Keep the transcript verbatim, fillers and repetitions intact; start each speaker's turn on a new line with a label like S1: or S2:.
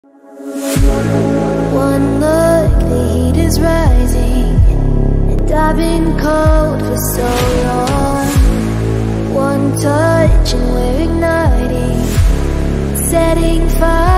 S1: One look, the heat is rising, and I've been cold for so long. One touch and we're igniting, setting fire.